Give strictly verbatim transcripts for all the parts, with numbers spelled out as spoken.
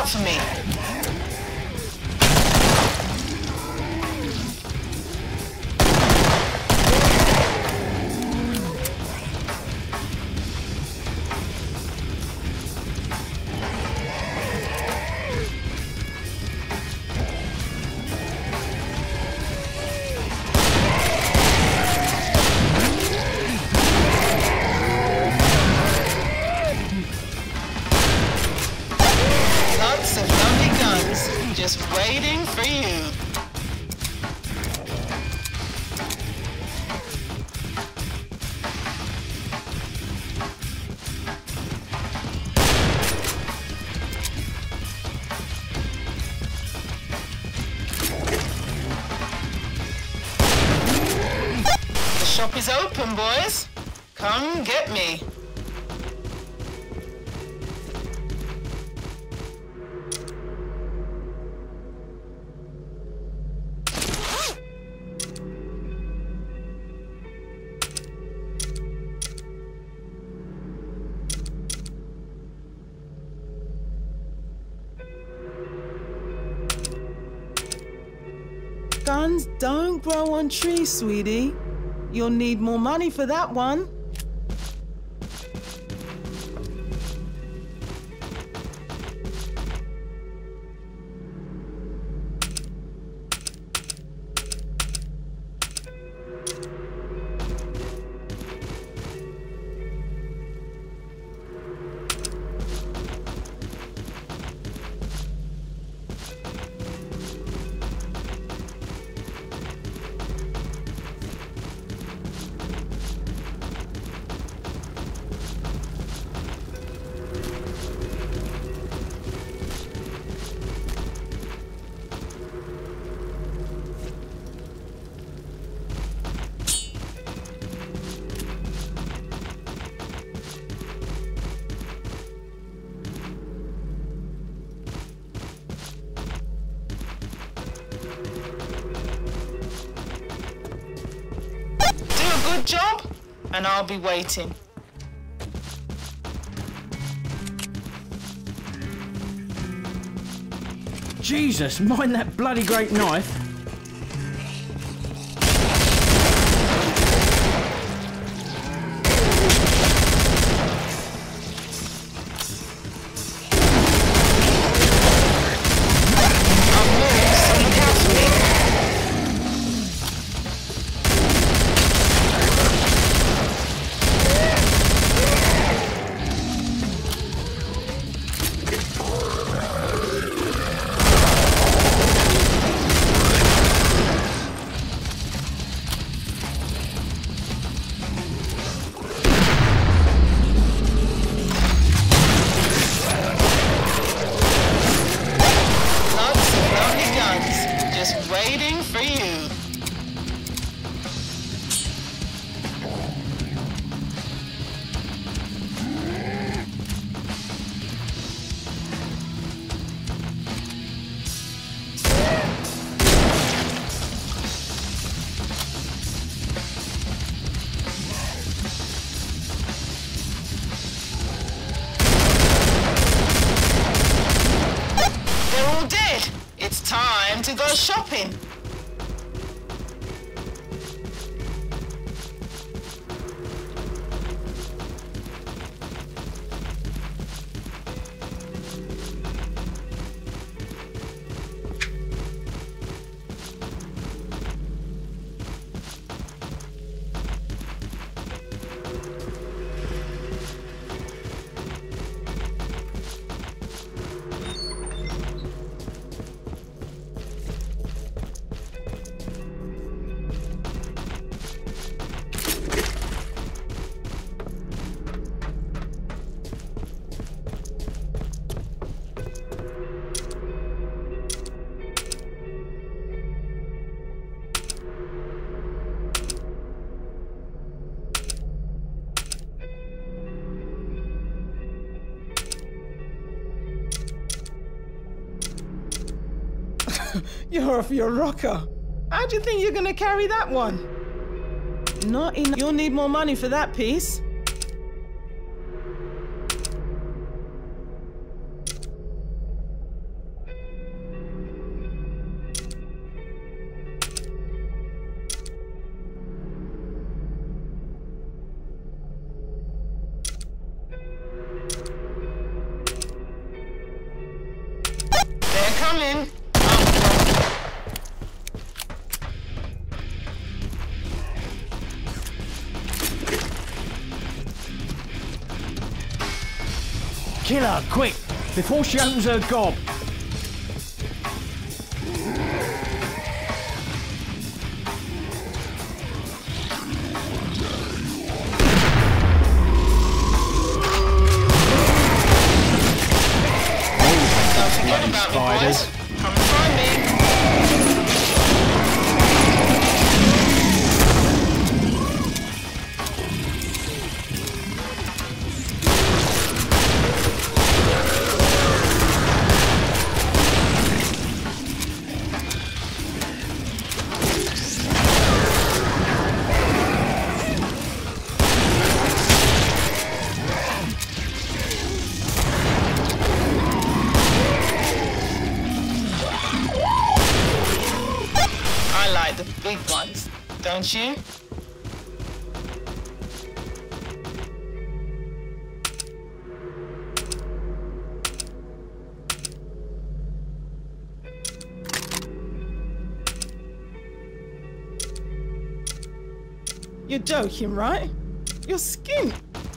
for me. Just waiting for you. The shop is open, boys. Come get me. Guns don't grow on trees, sweetie. You'll need more money for that one. Good job, and I'll be waiting. Jesus, mind that bloody great knife. Waiting for you. They're all dead. It's time to go shopping. You're off your rocker. How do you think you're gonna carry that one? Not enough. You'll need more money for that piece. coming. Oh, Kill her, quick! Before she opens her gob! don't forget about me, boys. Come and find me. I like the big ones, don't you? You're joking, right? You're skint.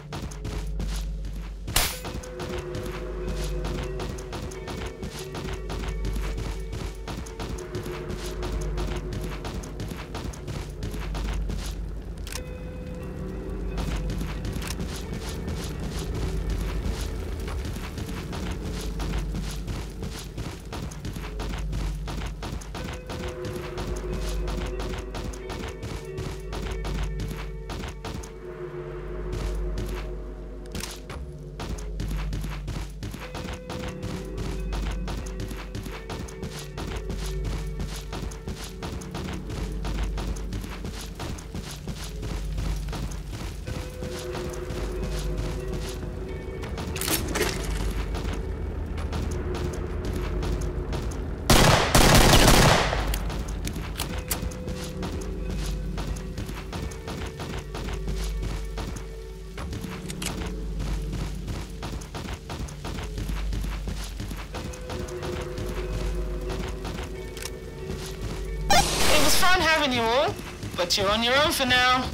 It was fun having you all, but you're on your own for now.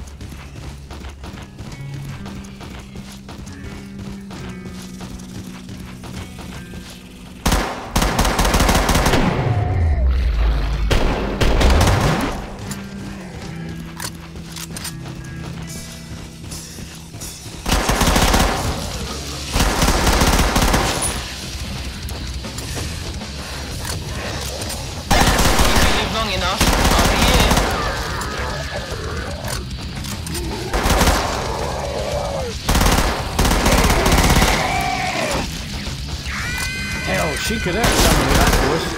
Long enough, I'll be here. Hell, she could hurt someone with that voice.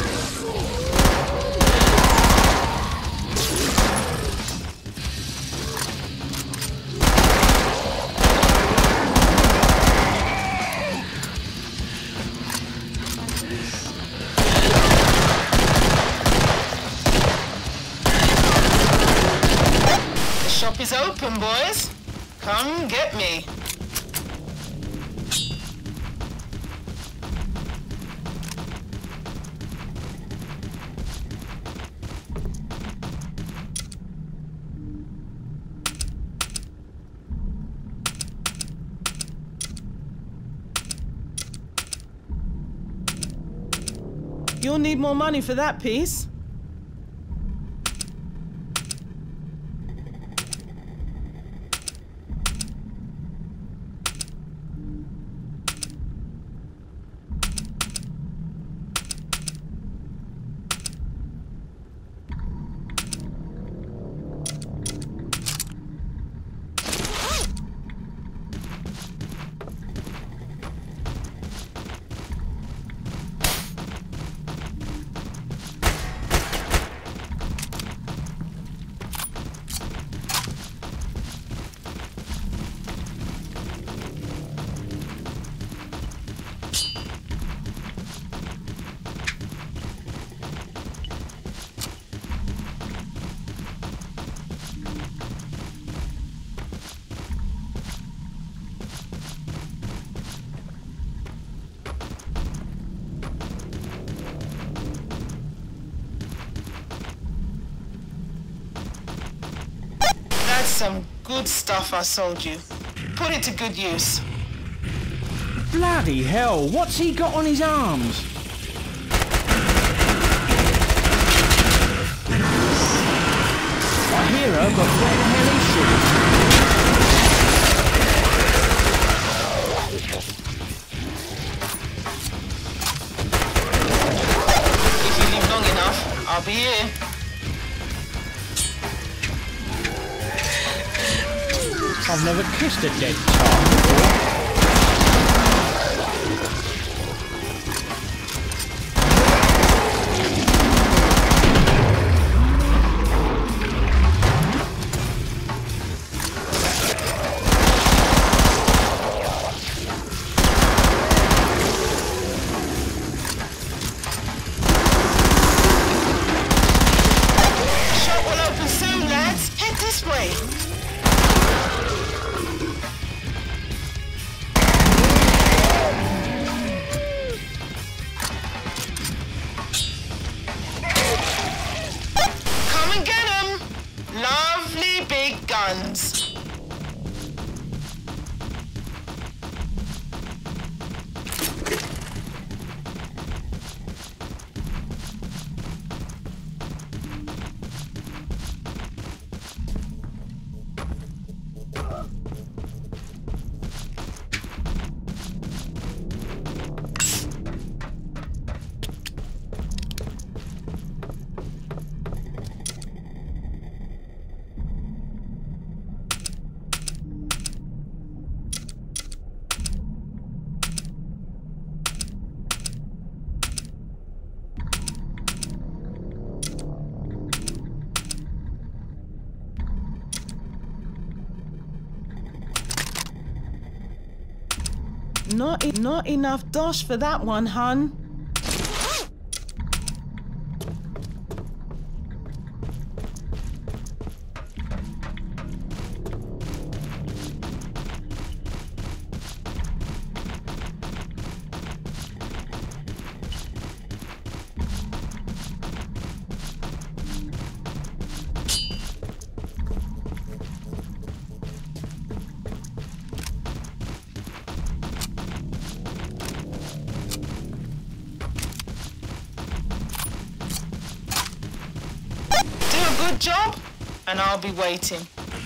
Shop is open, boys. Come get me. You'll need more money for that piece. some good stuff I sold you. Put it to good use. Bloody hell, what's he got on his arms? I hear her, but where the hell is she? If you live long enough, I'll be here. I've never kissed a dead tar before. Shop will open soon, lads. Head this way. Come and get 'em. Lovely big guns. Not, e not enough dosh for that one, hun. Good job, and I'll be waiting.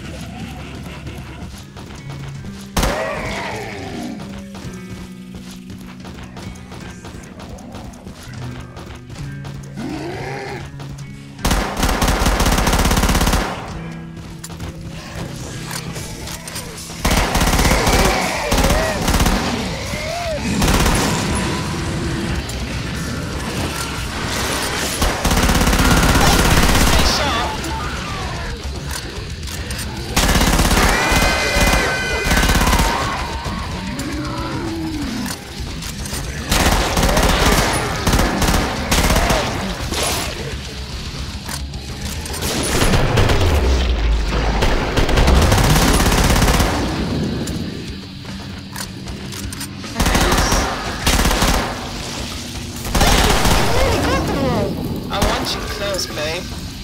Close, babe.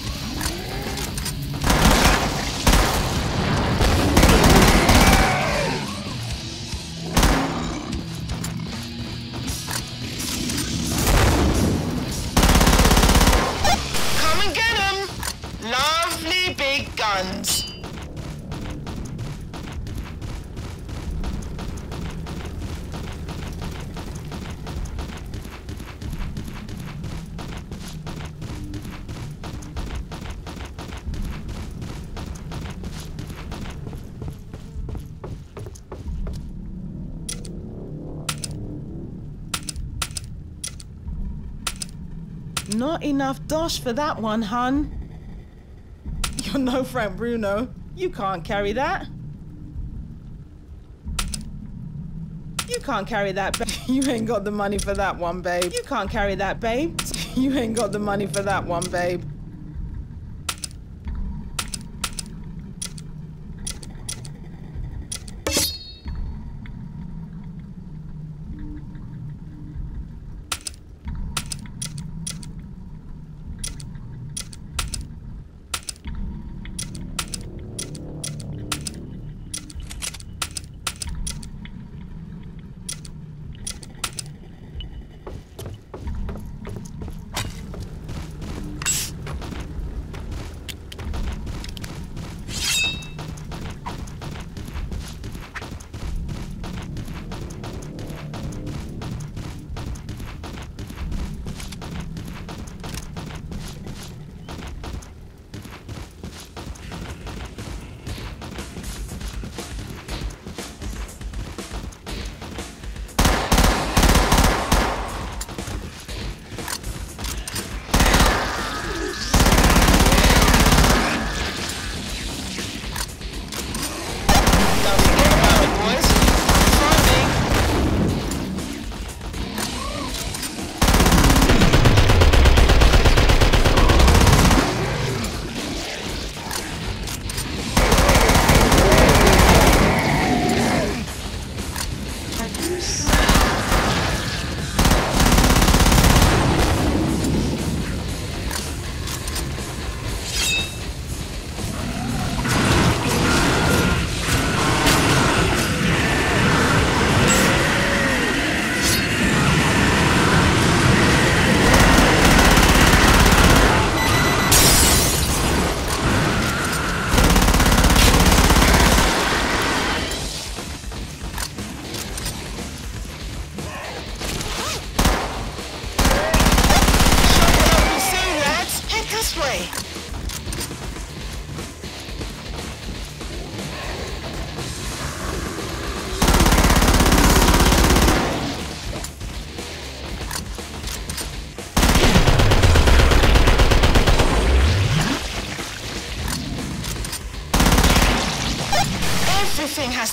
Come and get 'em. Lovely big guns. Not enough dosh for that one, hun. You're no Frank Bruno. You can't carry that. You can't carry that, babe. You ain't got the money for that one, babe. You can't carry that, babe. You ain't got the money for that one, babe.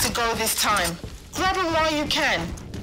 to go this time. Grab him while you can.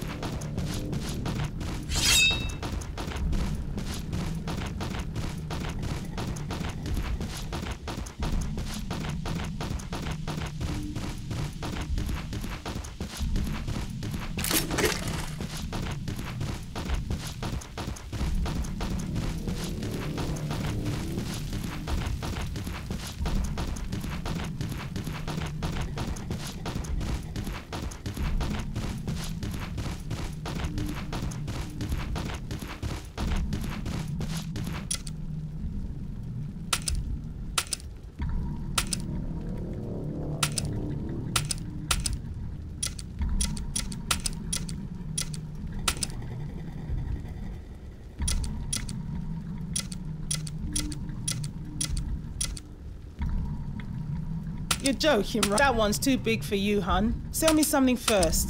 You're joking, right? That one's too big for you, hun. Sell me something first.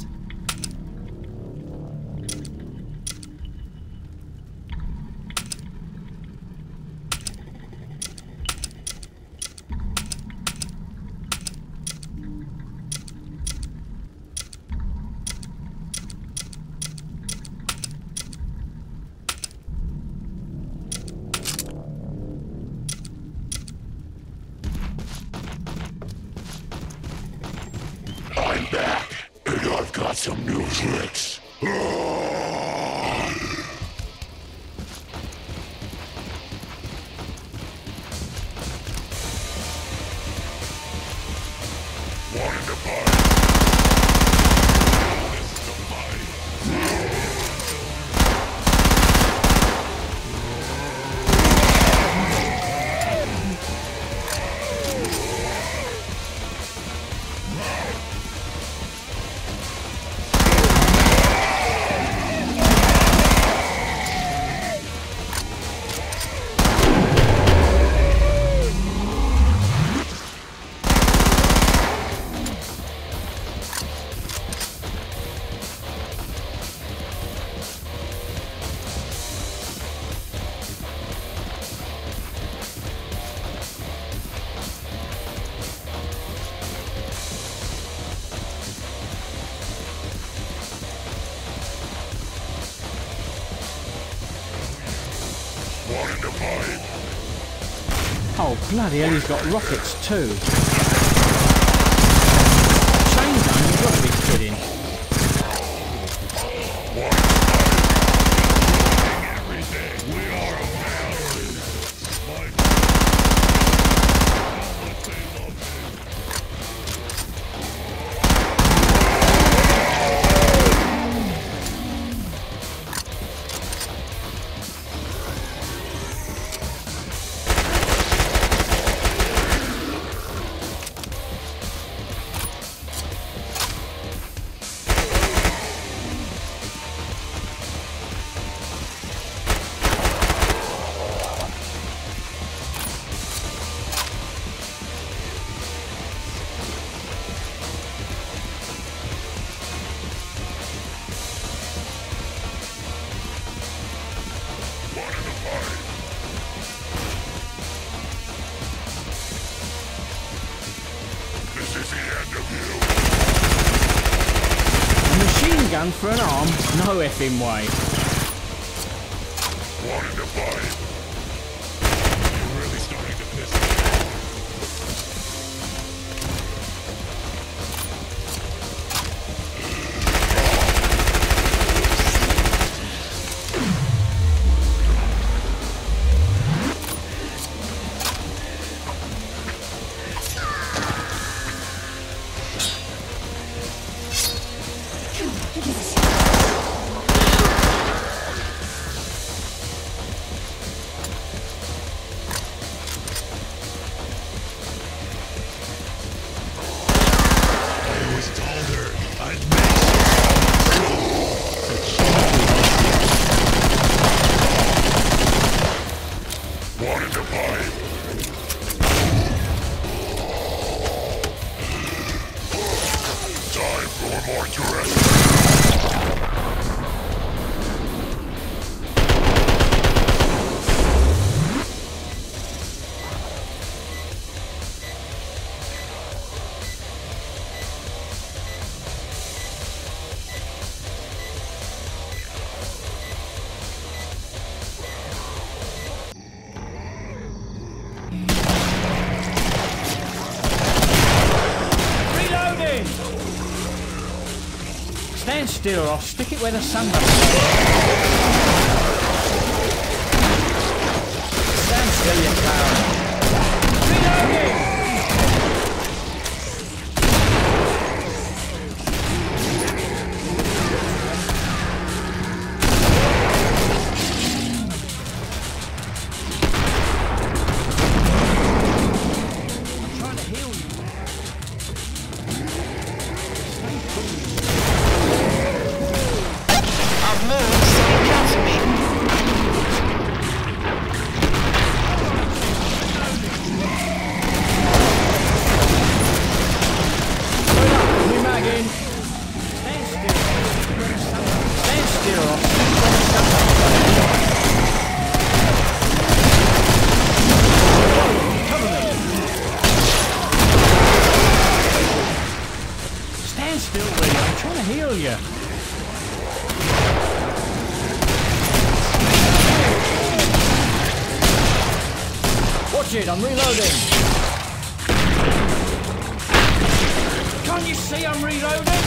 Back, and I've got some new tricks. Wanted to buy. Oh, bloody hell, he's got rockets too. Chain gun, you've got to be kidding. Machine gun for an arm? No effing way. Wanted to fight. You're really starting to piss me Stand still, I'll stick it where the sun goes. Stand still, you clown. Reloading! I'm reloading. Can't you see I'm reloading?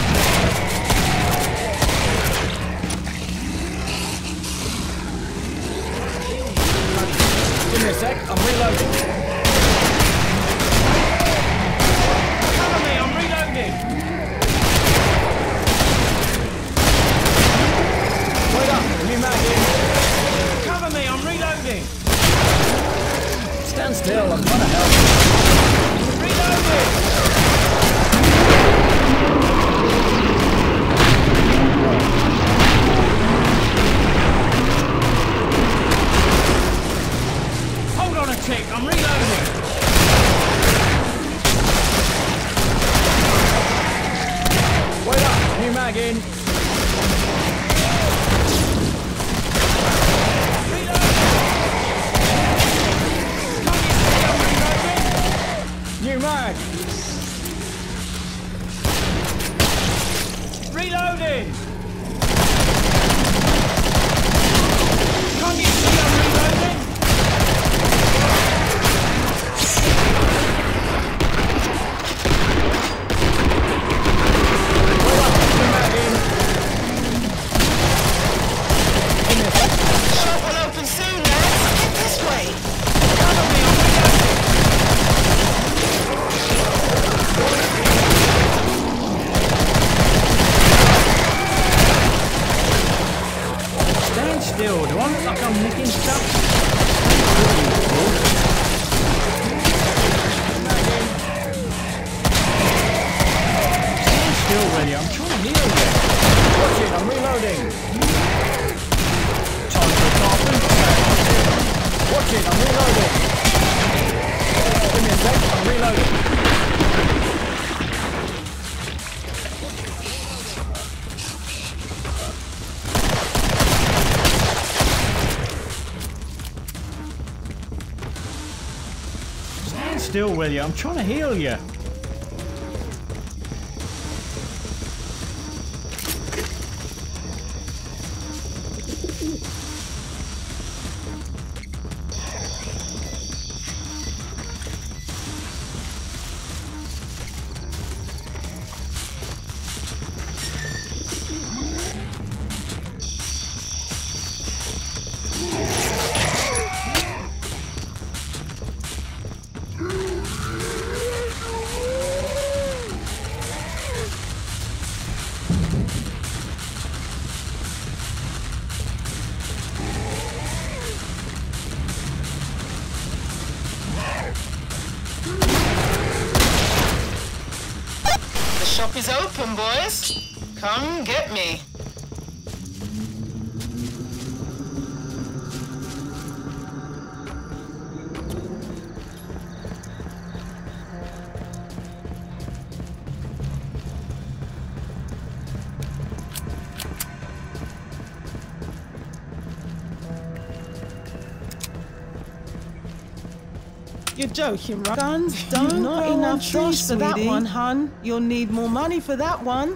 Give me a sec, I'm reloading. Cover me, I'm reloading. Wait up, new mag in. Cover me, I'm reloading. Stand still, I'm trying to help. Reloading! Hold on a tick, I'm reloading! Wait up, new mag in. New mag! Reloading! Can't you see I'm reloading? Hold up, new mag in. Give me a sec. Shop will open soon, lads. Get this way. Cover me, I'm reloading. Stand still, do I look like I'm nicking stuff? Stand still, really, I'm trying to heal you. Watch it, I'm reloading. Time for a carpet. Watch it, I'm reloading. Give me a sec, I'm reloading. Still, will you? I'm trying to heal you. The shop is open, boys. Come get me. You're joking, right? Guns don't not grow on enough trees, dosh for that sweetie. one, hun. You'll need more money for that one.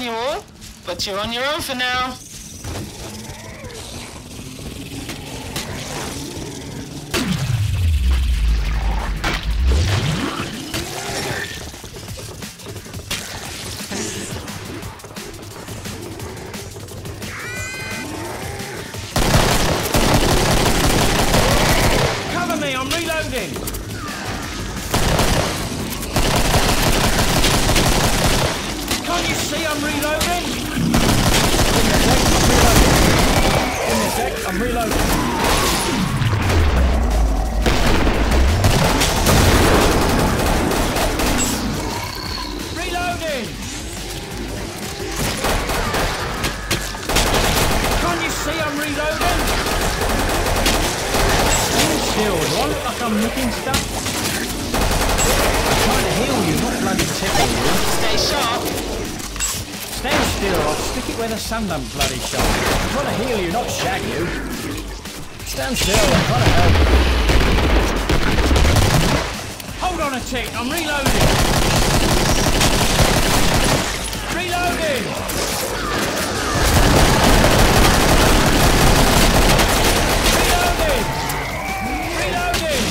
you all, but you're on your own for now. Cover me, I'm reloading. Can't you see I'm reloading? Give me a sec, I'm reloading. Give me a sec, I'm reloading. Reloading! Can't you see I'm reloading? Stand still, do I look like I'm nicking stuff? I'm trying to heal you, not bloody tickle you. Stay sharp. Stand still, I'll stick it where the sun don't bloody shine. I'm trying to heal you, not shag you. Stand still, I'm trying to help. Hold on a tick, I'm reloading. Reloading! Reloading! Reloading!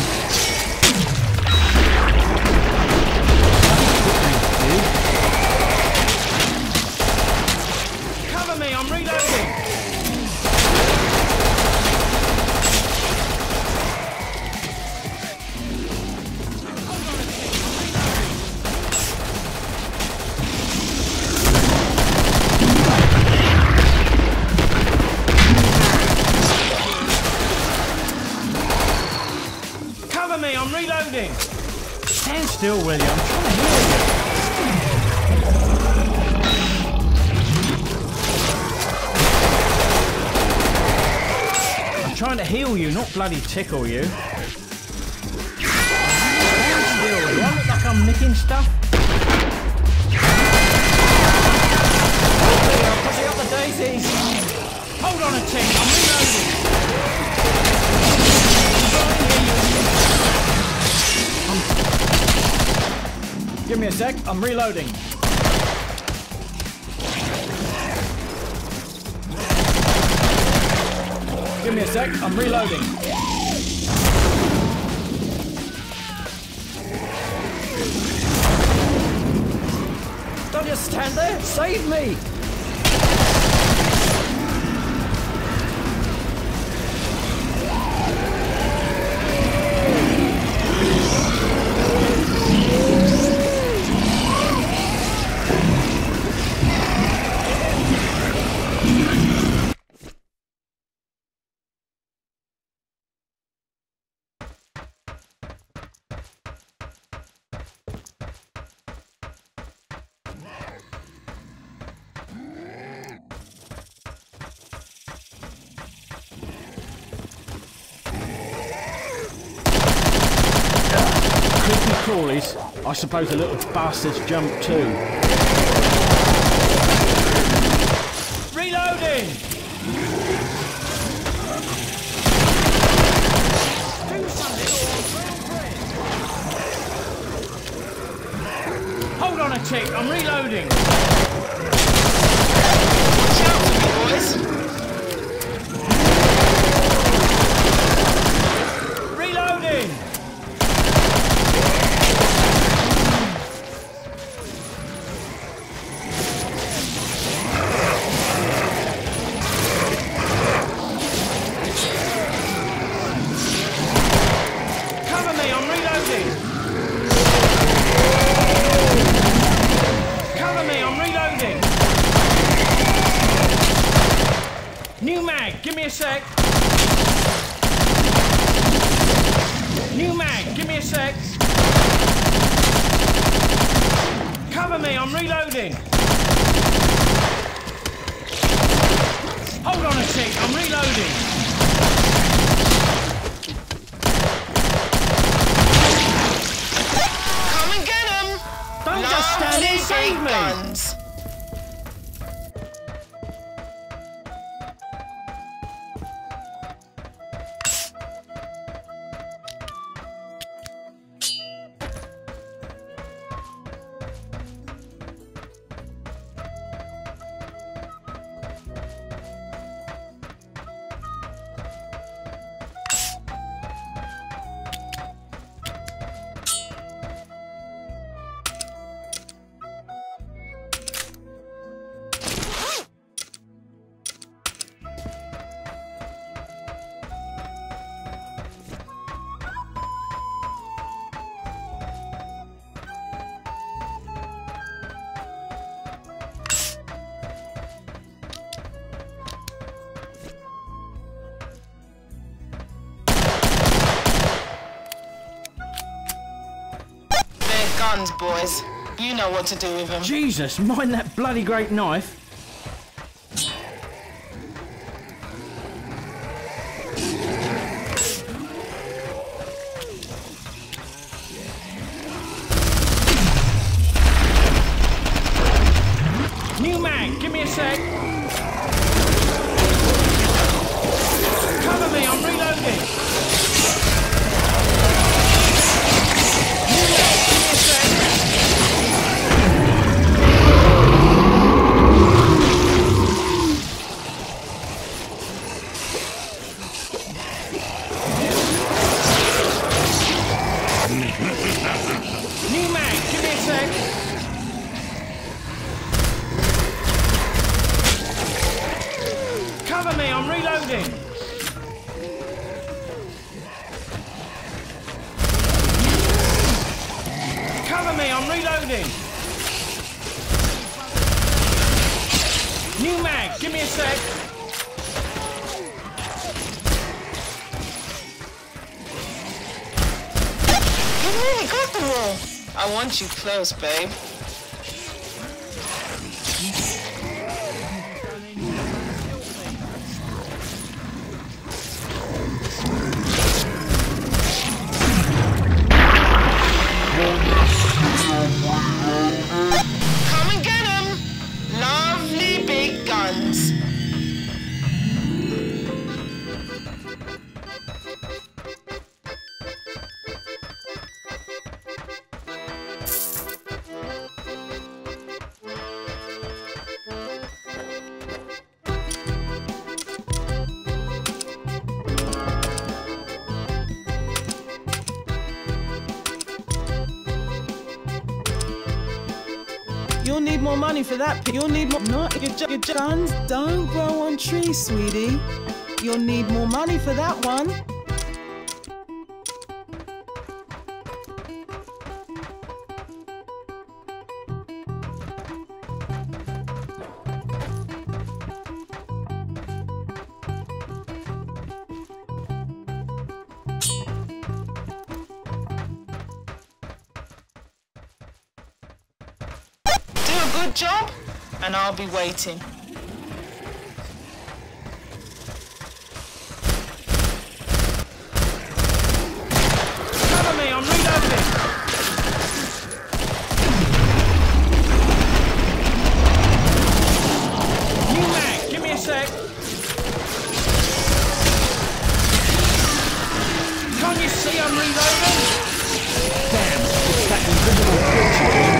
Cover me, I'm reloading! Cover me, I'm reloading! Stand still, will you? I'm trying to heal you. I'm trying to heal you, not bloody tickle you. Stand still, do I look like I'm nicking stuff? Okay, I'm pushing up the daisies. Hold on a tick, I'm reloading. Give me a sec, I'm reloading. Give me a sec, I'm reloading. Don't just stand there, save me! Crawlies. I suppose the little bastards jump too. Reloading! Hold on a tick, I'm reloading. Watch out for me, boys. Reloading! Give me a sec. New mag, give me a sec. Cover me, I'm reloading. Hold on a sec, I'm reloading. Come and get him. Don't just stand there, save me. Guns. guns, boys. You know what to do with them. Jesus, mind that bloody great knife. New mag, give me a sec. Cover me, I'm reloading. New mag, give me a sec. New mag, give me a sec. Cover me, I'm reloading. Cover me, I'm reloading. New mag, give me a sec. You really got them all. I want you close, babe. Come and get 'em! Lovely big guns. You'll need more money for that. You'll need more. Not your, your guns don't grow on trees, sweetie. You'll need more money for that one. Good job, and I'll be waiting. Cover me, I'm reloading. New mag, give me a sec. Can't you see I'm reloading? Damn, it's that invisible creature again.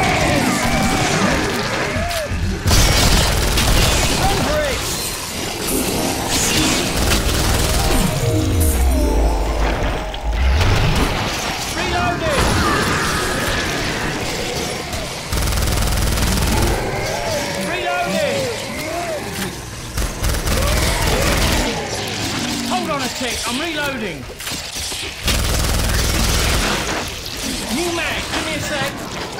I'm reloading. New mag, give me a sec.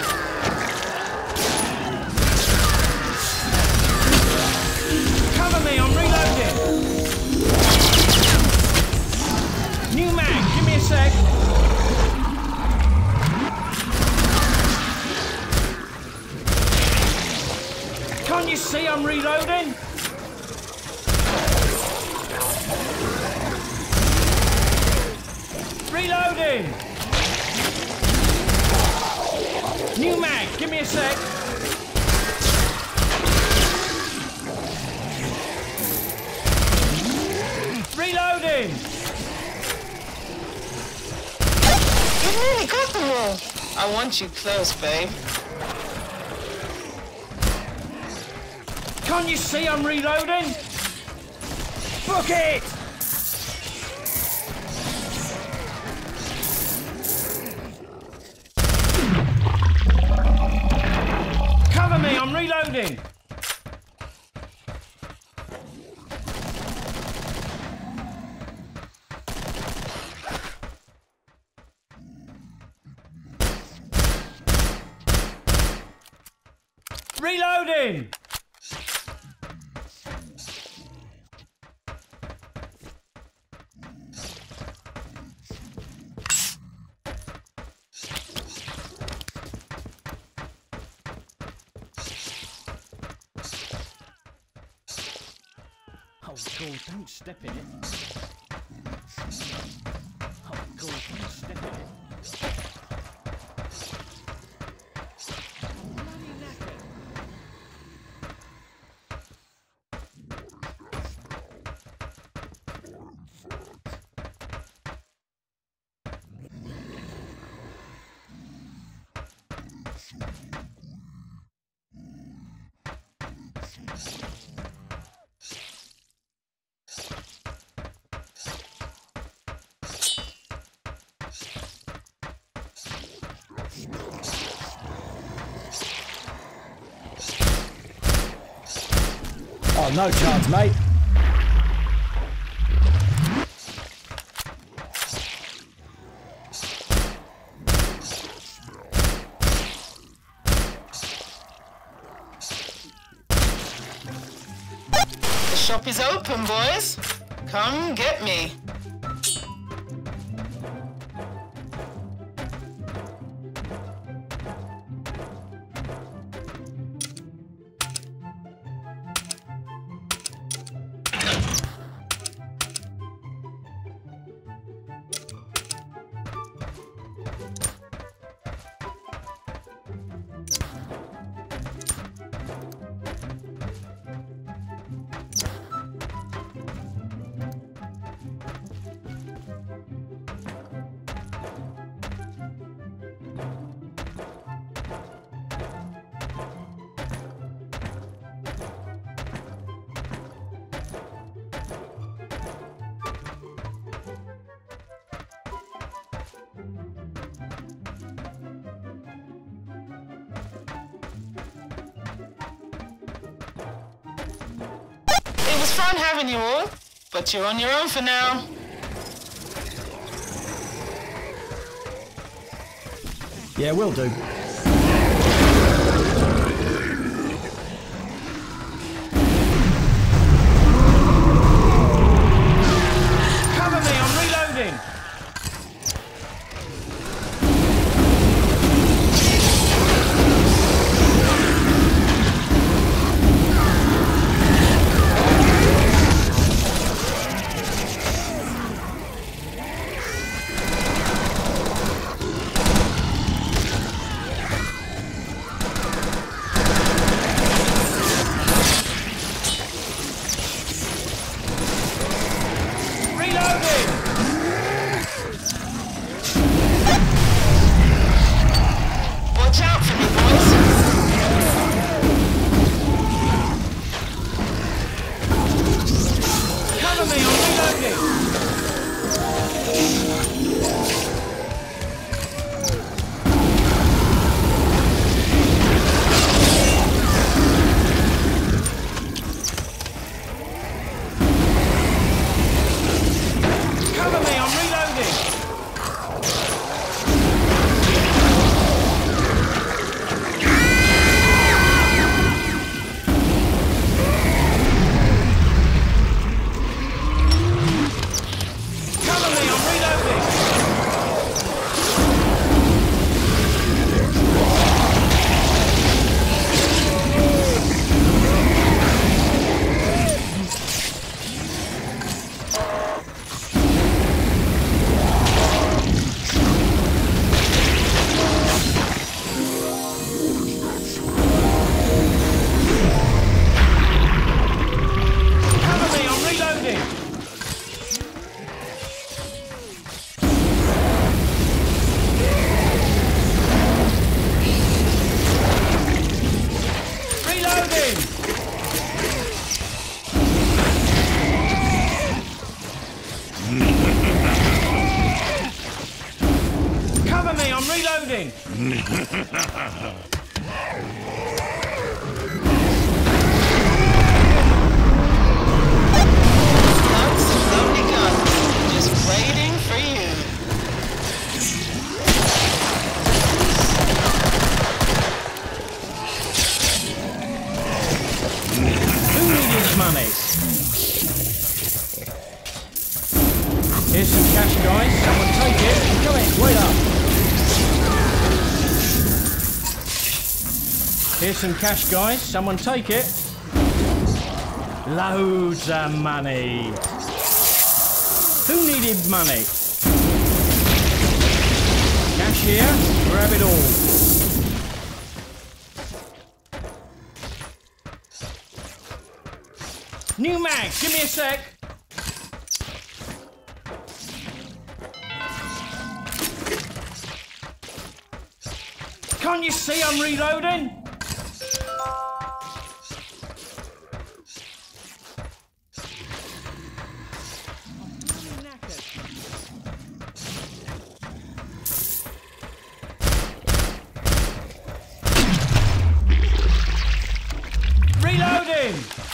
Cover me, I'm reloading. New mag, give me a sec. Can't you see I'm reloading? Reloading! New mag, give me a sec. Reloading! You really got them all. I want you close, babe. Can't you see I'm reloading? Book it! Cover me, I'm reloading! Reloading! God, don't step in it. Oh, God, don't step in it. Oh, no chance, mate. The shop is open, boys. Come get me. It was fun having you all, but you're on your own for now. Yeah, will do. Cover me, I'm reloading! Watch out for me, boys. Cover me, I'm reloading! Cover me, I'm reloading! Cover me, I'm reloading! Lots of lovely guns, just waiting for you. Who needs money? Here's some cash, guys. Someone take it. Come in, wait up. Here's some cash, guys. Someone take it. Loads of money. Who needed money? Cashier, grab it all. New mag, give me a sec. Can't you see I'm reloading? Reloading!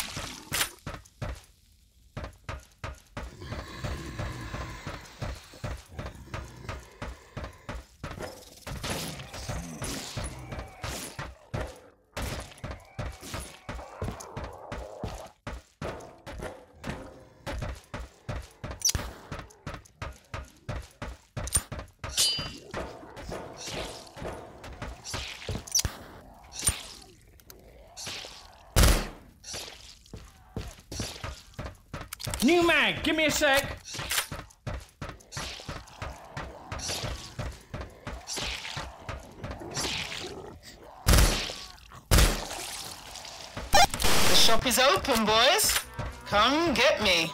New mag, give me a sec. The shop is open, boys. Come get me.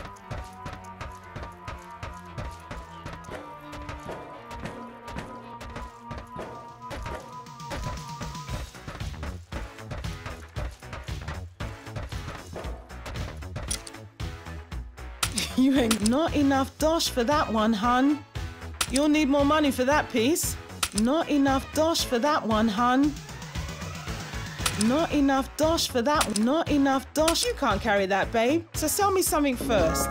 You ain't not enough dosh for that one, hun. You'll need more money for that piece. Not enough dosh for that one, hun. Not enough dosh for that one. Not enough dosh. You can't carry that, babe. So sell me something first.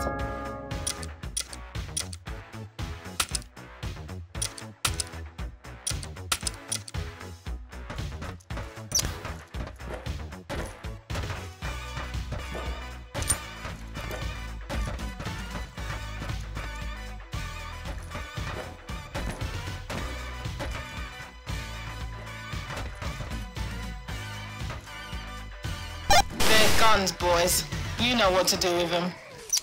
Guns, boys. You know what to do with them.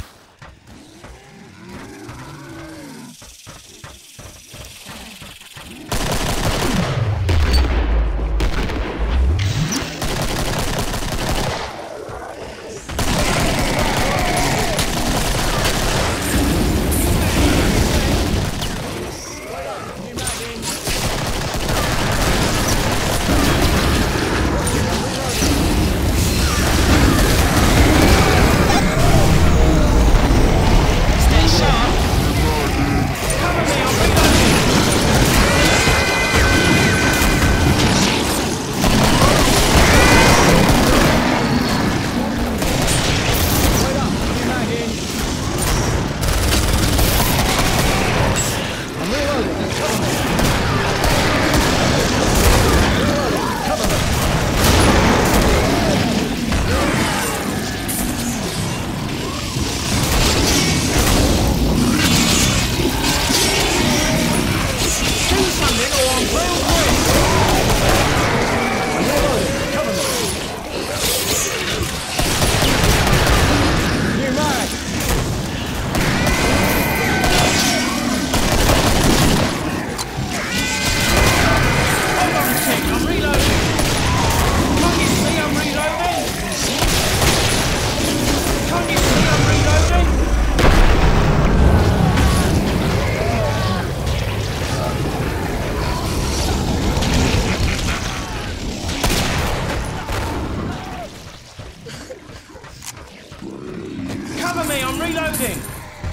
Reloading!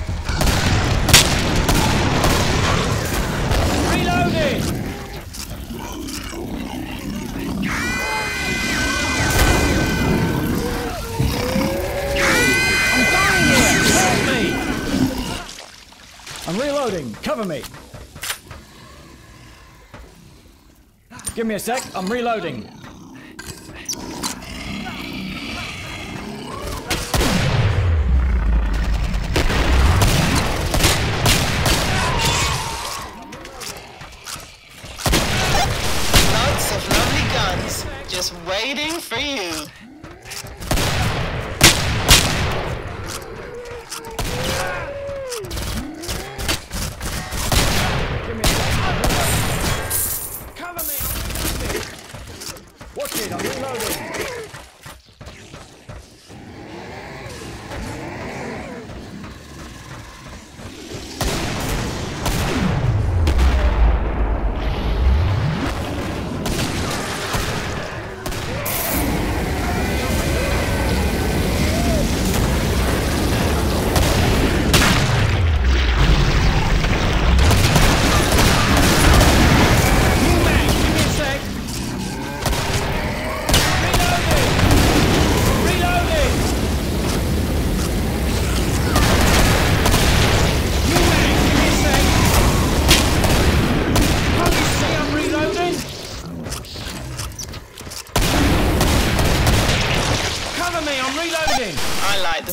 Reloading! I'm dying here! Help me! I'm reloading! Cover me! Give me a sec, I'm reloading. Just waiting for you.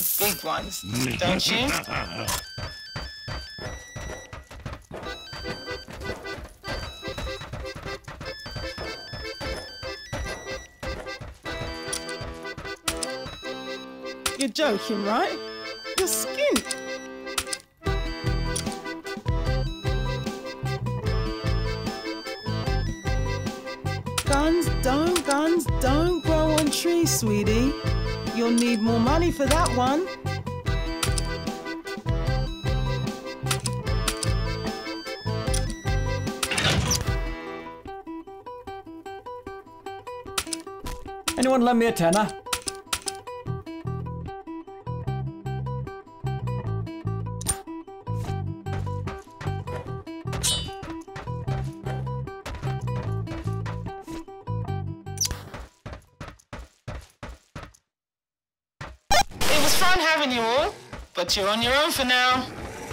the big ones, don't you? You're joking, right? You're skint. Guns don't, guns don't grow on trees, sweetie. You'll need more money for that one. Anyone lend me a tenner? It was fun having you all, but you're on your own for now.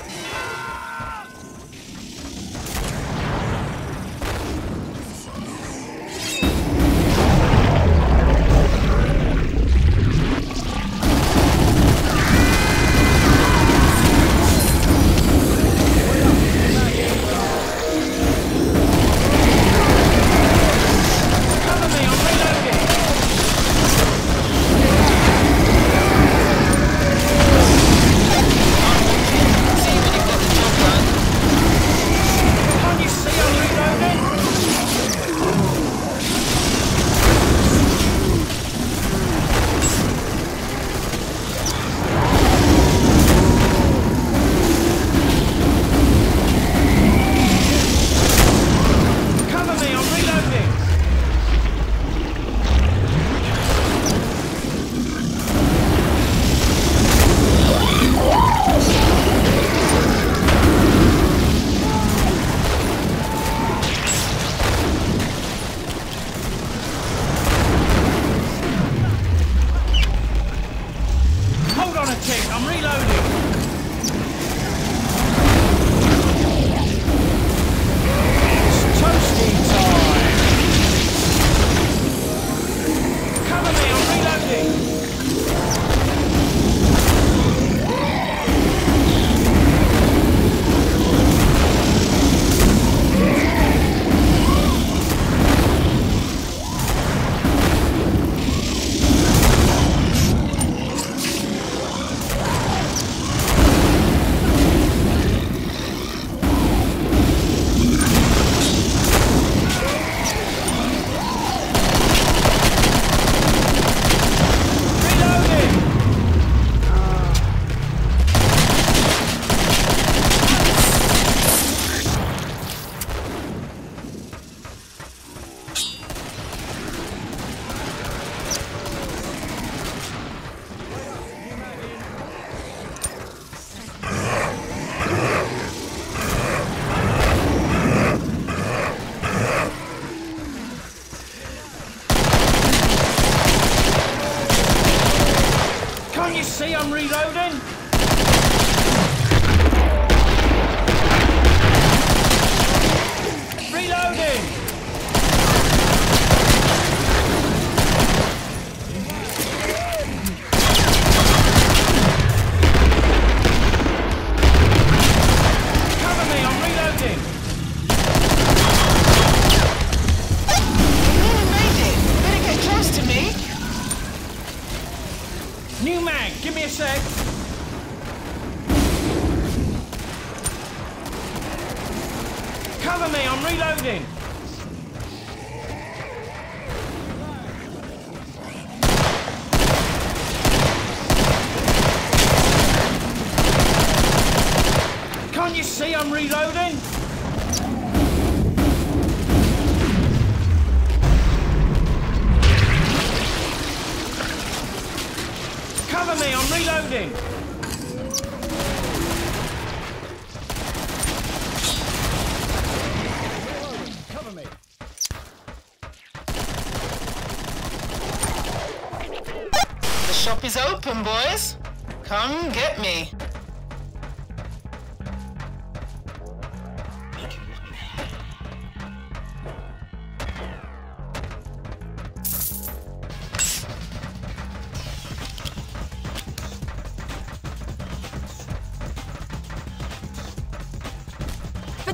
I'm reloading. It's toasty time. Cover me, I'm reloading. See, I'm reloading. Reloading. Cover me, I'm reloading. You really made it. Better get close to me. New mag, give me a sec. Cover me, I'm reloading. Can't you see I'm reloading? Cover me, I'm reloading! Cover me. The shop is open, boys. Come get me.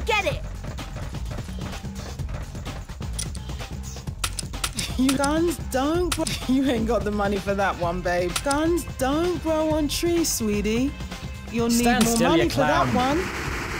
get it! You guns don't grow. You ain't got the money for that one, babe. Guns don't grow on trees, sweetie. You'll need Stand more still, money you for that clown. one.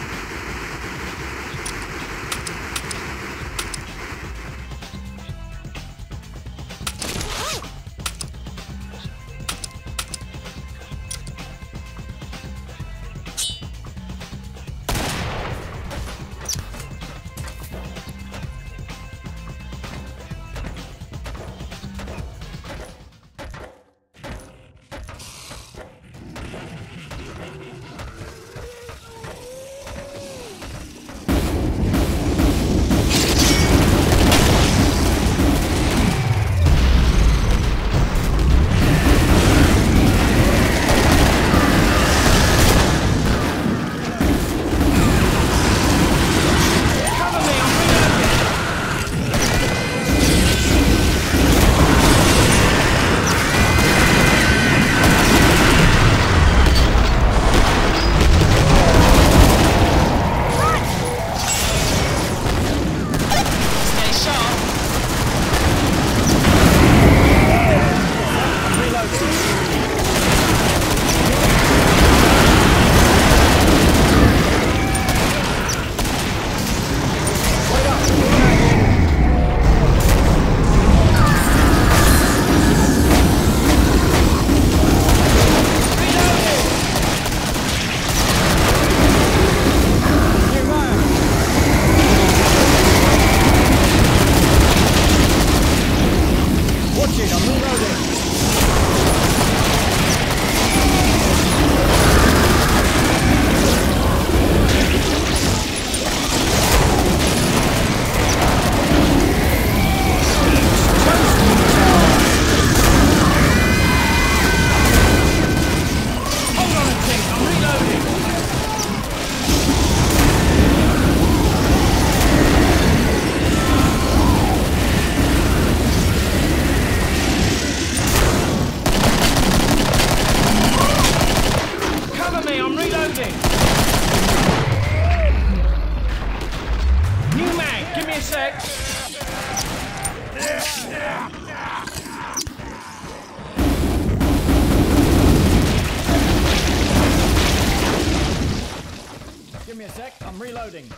Give me a sec, I'm reloading.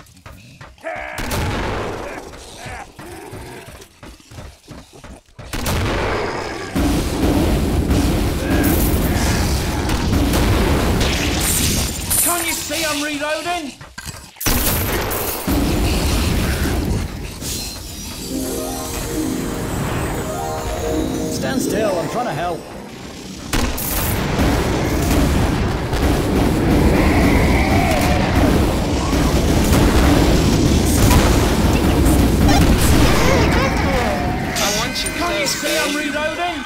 Can't you see I'm reloading? Stand still, I'm trying to help. I want you Can't you close, see I'm babe. reloading?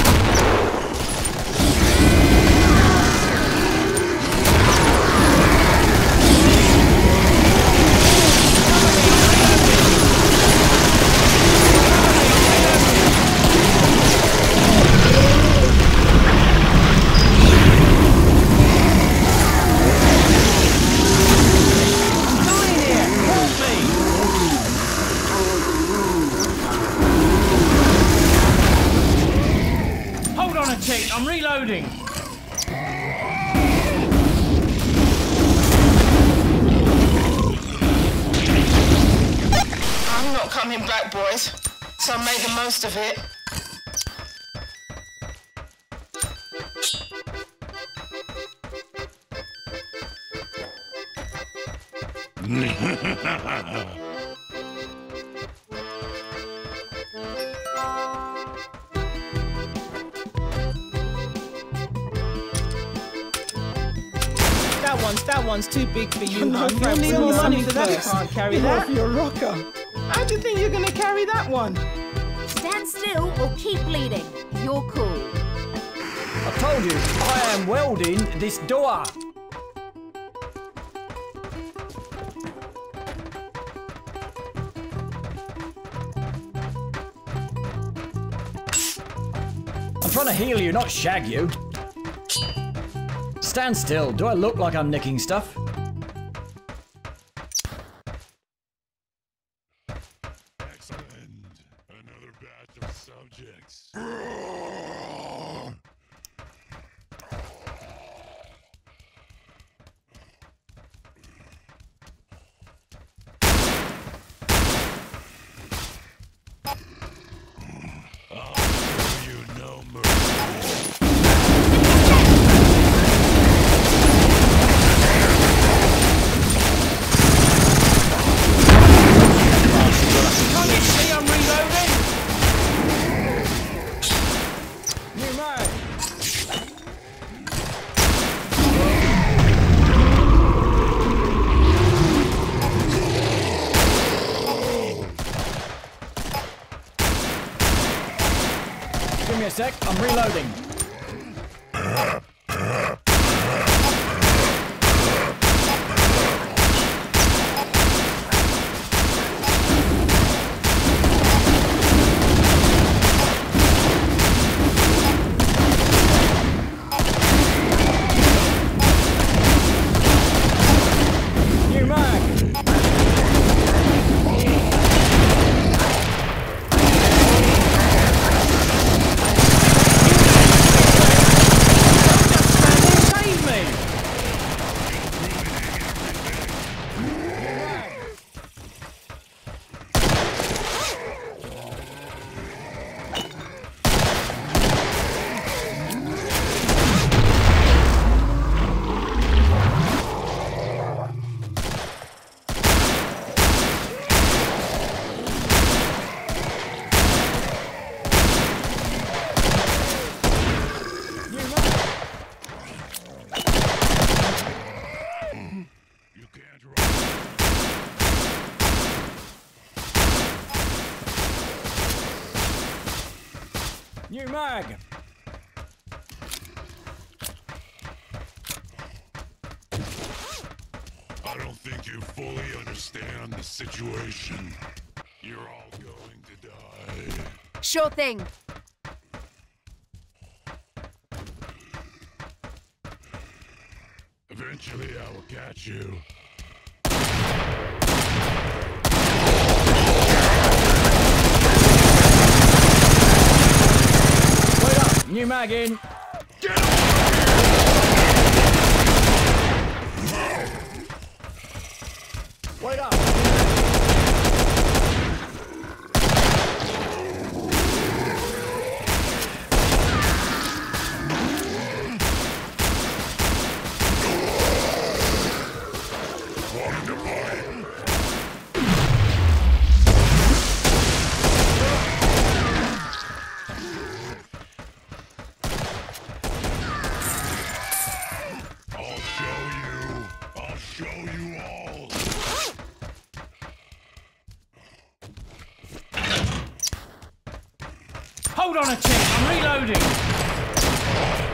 I'm reloading. I'm not coming back, boys, so make the most of it. That one's that one's too big for you. No, hon. Frank, You'll need we'll more need money some for that. You first. can't carry You're that. for your rocker. How do you think you're going to carry that one? Stand still or keep bleeding. You're cool. I told you, I am welding this door. I'm trying to heal you, not shag you. Stand still. Do I look like I'm nicking stuff? sec, I'm reloading. New mag. Save me! You can't run. New mag. I don't think you fully understand the situation. You're all going to die. Sure thing. Eventually, I will catch you. Wait up, new mag in. Get over Wait up. Wanting to fight? I'll show you. I'll show you all. Hold on a tick, I'm reloading.